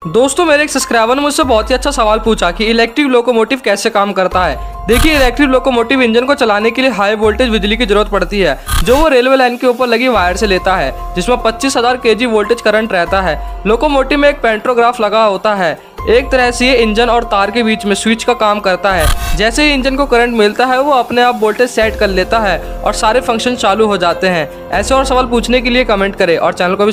दोस्तों मेरे एक सब्सक्राइबर ने मुझसे बहुत ही अच्छा सवाल पूछा कि इलेक्ट्रिक लोकोमोटिव कैसे काम करता है। देखिए, इलेक्ट्रिक लोकोमोटिव इंजन को चलाने के लिए हाई वोल्टेज बिजली की जरूरत पड़ती है, जो वो रेलवे लाइन के ऊपर लगी वायर से लेता है, जिसमें 25,000 kg वोल्टेज करंट रहता है। लोकोमोटिव में एक पेंटोग्राफ लगा होता है। एक तरह से ये इंजन और तार के बीच में स्विच का काम करता है। जैसे ही इंजन को करंट मिलता है, वो अपने आप वोल्टेज सेट कर लेता है और सारे फंक्शन चालू हो जाते हैं। ऐसे और सवाल पूछने के लिए कमेंट करें और चैनल को भी